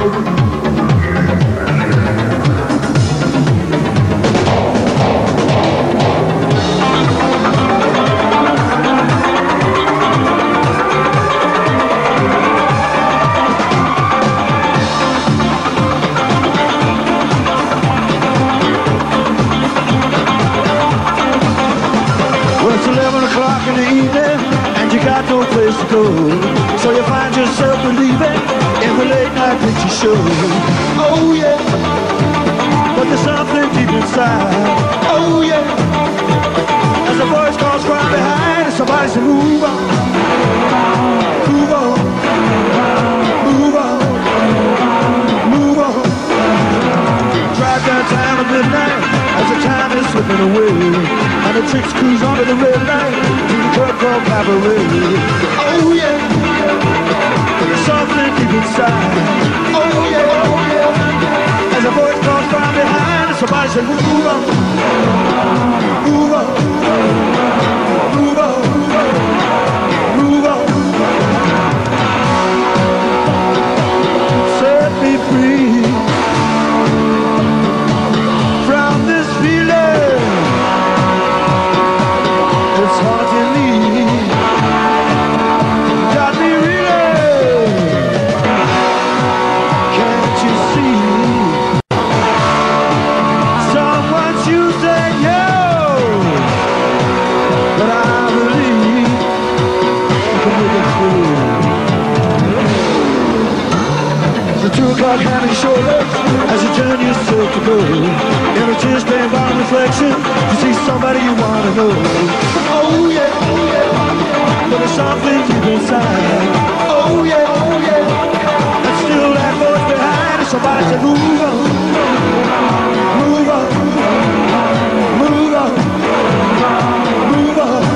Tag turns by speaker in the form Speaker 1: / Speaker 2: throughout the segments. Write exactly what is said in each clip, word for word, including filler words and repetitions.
Speaker 1: In the evening, and you got no place to go, so you find yourself believing in the late night picture show. Oh yeah, but there's something deep inside. Oh yeah, as a voice calls from behind, and somebody says move on, move on, move on, move on. Drive downtown at midnight as the time is slipping away, and the chicks cruise under the red light to the club called Cabaret. Oh yeah, there's something deep inside. Oh yeah, oh yeah, as a voice calls from behind, and somebody says move on, move on, move on, move on. Set me free from this feeling. It's haunting me, got me reeling. Can't you see? Someone's using you, but I believe you can make it through. It's the two o'clock hand on your shoulder as you turn yourself to go. In a tear-stained bottom reflection, you see somebody you want to know. Oh yeah, oh yeah, but there's something deep inside. Oh yeah, oh yeah, and still that voice behind, and somebody said move on, move on, move on, move on.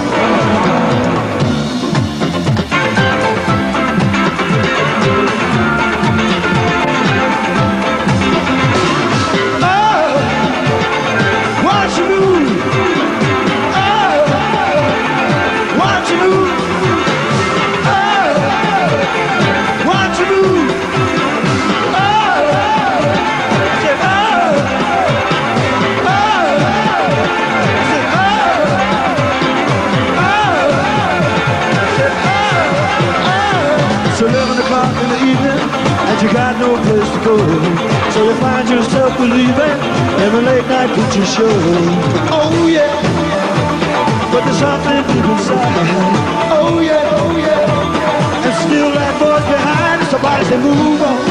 Speaker 1: You got no place to go, so you find yourself believing in the late night picture show. Oh yeah, but there's something deep inside. Oh yeah, oh yeah, and still that voice behind, somebody say move on.